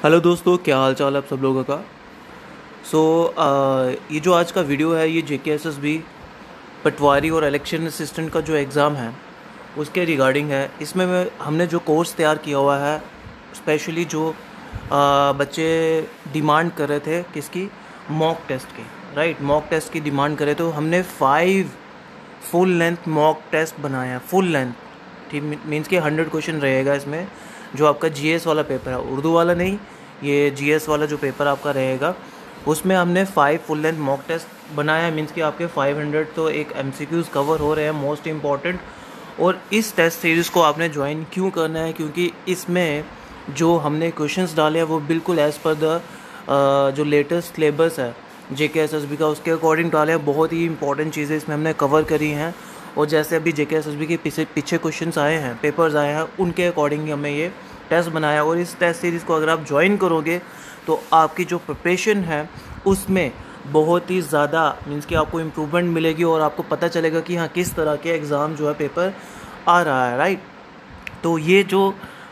Hello दोस्तों, क्या हाल चाल आप सब लोगों का। सो ये जो आज का वीडियो है ये JKSSB पटवारी और इलेक्शन असिस्टेंट का जो एग्ज़ाम है उसके रिगार्डिंग है। इसमें हमने जो कोर्स तैयार किया हुआ है स्पेशली जो बच्चे डिमांड कर रहे थे किसकी, मॉक टेस्ट की, राइट। मॉक टेस्ट की डिमांड करे तो हमने 5 फुल लेंथ मॉक टेस्ट बनाया है। फुल लेंथ ठीक मीन्स कि 100 क्वेश्चन रहेगा इसमें। जो आपका GS वाला पेपर है, उर्दू वाला नहीं, ये GS वाला जो पेपर आपका रहेगा उसमें हमने 5 फुल लेंथ मॉक टेस्ट बनाया है। मीन्स कि आपके 500 तो एक MCQs कवर हो रहे हैं, मोस्ट इम्पॉर्टेंट। और इस टेस्ट सीरीज़ को आपने ज्वाइन क्यों करना है, क्योंकि इसमें जो हमने क्वेश्चंस डाले हैं वो बिल्कुल एज़ पर द जो लेटेस्ट सिलेबस है JKSSB का उसके अकॉर्डिंग डाले हैं। बहुत ही इंपॉर्टेंट चीज़ें इसमें हमने कवर करी हैं। और जैसे अभी JKSSB के पीछे क्वेश्चंस आए हैं, पेपर्स आए हैं, उनके अकॉर्डिंग हमने ये टेस्ट बनाया। और इस टेस्ट सीरीज़ को अगर आप ज्वाइन करोगे तो आपकी जो प्रिपरेशन है उसमें बहुत ही ज़्यादा मीन्स कि आपको इम्प्रूवमेंट मिलेगी और आपको पता चलेगा कि हाँ किस तरह के एग्ज़ाम जो है पेपर आ रहा है, राइट। तो ये जो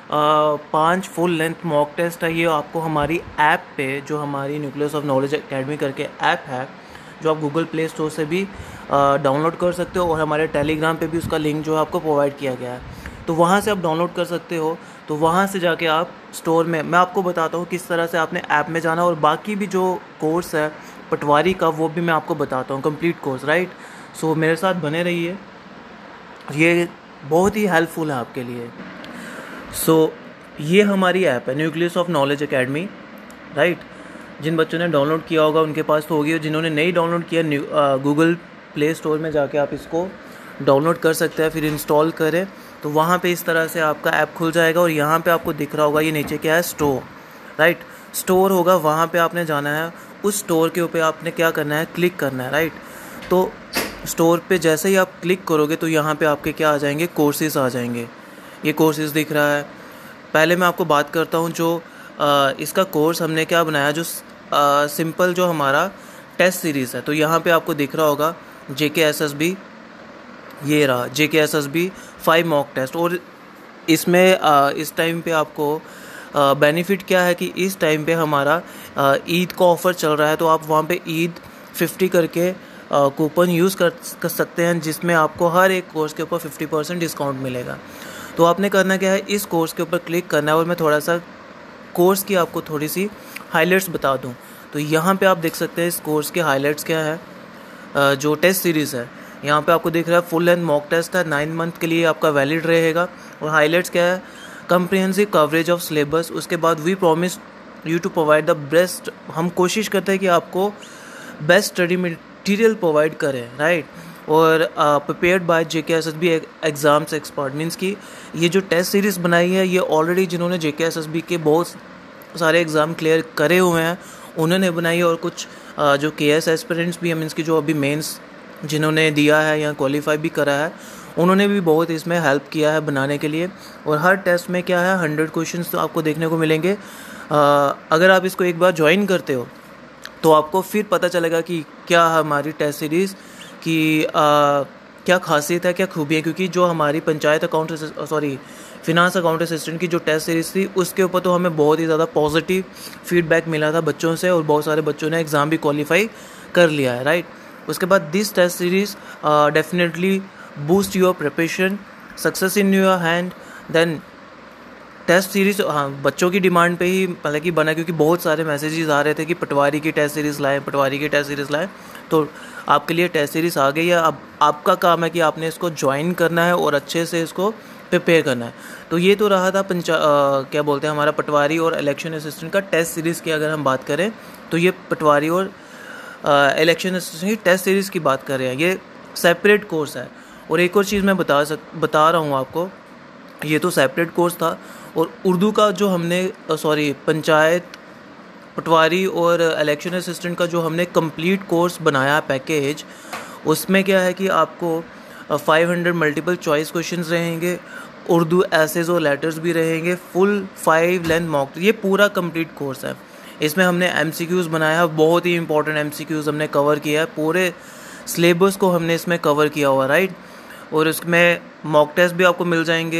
5 फुल लेंथ मॉक टेस्ट है ये आपको हमारी ऐप पे, जो हमारी न्यूक्लियस ऑफ नॉलेज एकेडमी करके ऐप है, जो आप गूगल प्ले स्टोर से भी डाउनलोड कर सकते हो और हमारे टेलीग्राम पे भी उसका लिंक जो है आपको प्रोवाइड किया गया है। तो वहाँ से आप डाउनलोड कर सकते हो। तो वहाँ से जाके आप स्टोर में, मैं आपको बताता हूँ किस तरह से आपने ऐप में जाना, और बाकी भी जो कोर्स है पटवारी का वो भी मैं आपको बताता हूँ, कंप्लीट कोर्स, राइट। सो मेरे साथ बने रहिए, ये बहुत ही हेल्पफुल है आपके लिए। सो ये हमारी ऐप है nucleus of knowledge academy, right. जिन बच्चों ने डाउनलोड किया होगा उनके पास तो होगी, और जिन्होंने नहीं डाउनलोड किया गूगल प्ले स्टोर में जाके आप इसको डाउनलोड कर सकते हैं, फिर इंस्टॉल करें तो वहाँ पे इस तरह से आपका ऐप खुल जाएगा। और यहाँ पे आपको दिख रहा होगा ये नीचे क्या है, स्टोर, राइट। स्टोर होगा, वहाँ पे आपने जाना है। उस स्टोर के ऊपर आपने क्या करना है, क्लिक करना है, राइट। तो स्टोर पे जैसे ही आप क्लिक करोगे तो यहाँ पे आपके क्या आ जाएंगे, कोर्सेज आ जाएंगे। ये कोर्सेज दिख रहा है। पहले मैं आपको बात करता हूँ जो इसका कोर्स हमने क्या बनाया, जो सिंपल जो हमारा टेस्ट सीरीज़ है। तो यहाँ पे आपको दिख रहा होगा JKSSB, ये रहा JKSSB 5 मॉक टेस्ट। और इसमें इस टाइम पे आपको बेनिफिट क्या है कि इस टाइम पे हमारा ईद का ऑफ़र चल रहा है। तो आप वहाँ पे ईद 50 करके कूपन यूज़ कर सकते हैं, जिसमें आपको हर एक कोर्स के ऊपर 50% डिस्काउंट मिलेगा। तो आपने करना क्या है, इस कोर्स के ऊपर क्लिक करना है। और मैं थोड़ा सा कोर्स की आपको थोड़ी सी हाइलाइट्स बता दूं। तो यहाँ पे आप देख सकते हैं इस कोर्स के हाइलाइट्स क्या है। जो टेस्ट सीरीज़ है यहाँ पे आपको दिख रहा है, फुल लेंथ मॉक टेस्ट है, 9 मंथ के लिए आपका वैलिड रहेगा। और हाइलाइट्स क्या है, कम्प्रिहेंसिव कवरेज ऑफ सिलेबस। उसके बाद we promise you to provide the best, हम कोशिश करते हैं कि आपको बेस्ट स्टडी मटेरियल प्रोवाइड करें, राइट। और prepared by JKSSB exams expert. Means कि ये जो टेस्ट सीरीज़ बनाई है ये ऑलरेडी जिन्होंने JKSSB के बहुत सारे एग्ज़ाम क्लियर करे हुए हैं उन्होंने बनाई है। और कुछ जो KS एस्पिरेंट्स भी हैं, मीन्स कि जो अभी मेंस जिन्होंने दिया है या क्वालिफाई भी करा है, उन्होंने भी बहुत इसमें हेल्प किया है बनाने के लिए। और हर टेस्ट में क्या है, 100 क्वेश्चंस तो आपको देखने को मिलेंगे। अगर आप इसको एक बार ज्वाइन करते हो तो आपको फिर पता चलेगा कि क्या हमारी टेस्ट सीरीज़ की क्या खासियत है, क्या खूबी है। क्योंकि जो हमारी panchayat account finance account assistant की जो टेस्ट सीरीज़ थी उसके ऊपर तो हमें बहुत ही ज़्यादा पॉजिटिव फीडबैक मिला था बच्चों से, और बहुत सारे बच्चों ने एग्ज़ाम भी क्वालिफाई कर लिया है, राइट। उसके बाद this test series definitely boost your preparation, success in your hand. Then test series बच्चों की डिमांड पे ही हालांकि बना, क्योंकि बहुत सारे मैसेजेस आ रहे थे कि पटवारी की टेस्ट सीरीज़ लाएं, पटवारी की टेस्ट सीरीज़ लाएं। तो आपके लिए टेस्ट सीरीज़ आ गई है। अब आपका काम है कि आपने इसको ज्वाइन करना है और अच्छे से इसको प्रिपेयर करना है। तो ये तो रहा था क्या बोलते हैं हमारा पटवारी और इलेक्शन असिस्टेंट का टेस्ट सीरीज़ की अगर हम बात करें तो ये पटवारी और इलेक्शन असिस्टेंट की टेस्ट सीरीज़ की बात कर रहे हैं, ये सेपरेट कोर्स है। और एक और चीज़ मैं बता रहा हूँ आपको, ये तो सेपरेट कोर्स था। और उर्दू का जो हमने पंचायत पटवारी और इलेक्शन असिस्टेंट का जो हमने कंप्लीट कोर्स बनाया पैकेज, उसमें क्या है कि आपको 500 मल्टीपल चॉइस क्वेश्चंस रहेंगे, उर्दू एसेज और लेटर्स भी रहेंगे, फुल 5 लेंथ मॉक, ये पूरा कंप्लीट कोर्स है। इसमें हमने MCQs बनाया है, बहुत ही इंपॉर्टेंट MCQs हमने कवर किया है, पूरे सिलेबस को हमने इसमें कवर किया हुआ, राइट। और इसमें मॉक टेस्ट भी आपको मिल जाएंगे,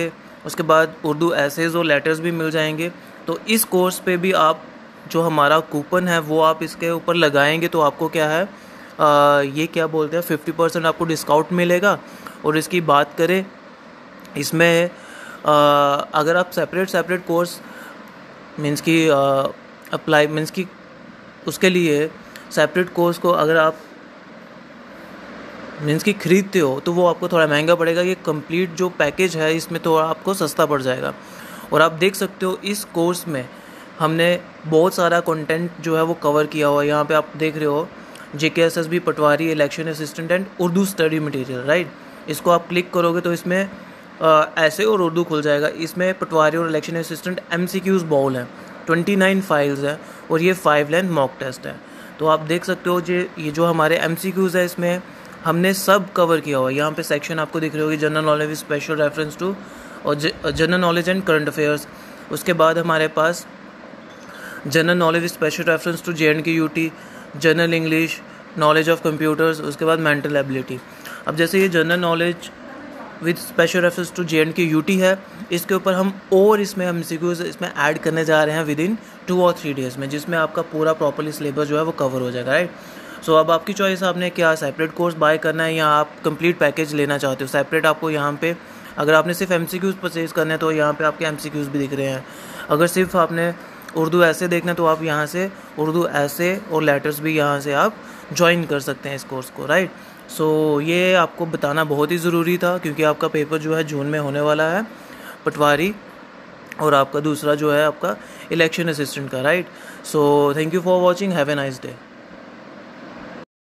उसके बाद उर्दू एसेज और लेटर्स भी मिल जाएंगे। तो इस कोर्स पे भी आप जो हमारा कूपन है वो आप इसके ऊपर लगाएंगे तो आपको क्या है ये क्या बोलते हैं 50% आपको डिस्काउंट मिलेगा। और इसकी बात करें इसमें अगर आप सेपरेट कोर्स मीन्स की अप्लाई मीन्स की उसके लिए सेपरेट कोर्स को अगर आप मीन्स की खरीदते हो तो वो आपको थोड़ा महंगा पड़ेगा। ये कंप्लीट जो पैकेज है इसमें तो आपको सस्ता पड़ जाएगा। और आप देख सकते हो इस कोर्स में हमने बहुत सारा कंटेंट जो है वो कवर किया हुआ है। यहाँ पे आप देख रहे हो JKSSB patwari election assistant and Urdu study material, right. इसको आप क्लिक करोगे तो इसमें ऐसे और उर्दू खुल जाएगा। इसमें पटवारी और इलेक्शन असिस्टेंट MCQs बाउल है, 29 फाइल्स है और ये 5 लेंथ मॉक टेस्ट है। तो आप देख सकते हो ये जो हमारे MCQs है इसमें हमने सब कवर किया हुआ है। यहाँ पे सेक्शन आपको दिख रहे होगी general knowledge with special reference to और general knowledge and current affairs. उसके बाद हमारे पास general knowledge with special reference to JNK UT, general English, knowledge of computers, उसके बाद मेंटल एबिलिटी। अब जैसे ये general knowledge with special reference to JNK UT है, इसके ऊपर हम और इसमें MCQs इसमें ऐड करने जा रहे हैं विदिन 2 और 3 डेज़ में, जिसमें आपका पूरा प्रॉपर्ली सिलेबस जो है वो कवर हो जाएगा, राइट। सो अब आपकी चॉइस आपने क्या सेपरेट कोर्स बाय करना है या आप कंप्लीट पैकेज लेना चाहते हो। सेपरेट आपको यहाँ पे अगर आपने सिर्फ MCQs परचेज करने हैं तो यहाँ पे आपके MCQs भी दिख रहे हैं। अगर सिर्फ आपने उर्दू ऐसे देखना है तो आप यहाँ से उर्दू ऐसे और लेटर्स भी यहाँ से आप ज्वाइन कर सकते हैं इस कोर्स को, राइट। सो ये आपको बताना बहुत ही ज़रूरी था क्योंकि आपका पेपर जो है जून में होने वाला है पटवारी और आपका दूसरा जो है आपका इलेक्शन असिस्टेंट का, right. So thank you for watching, have a nice day.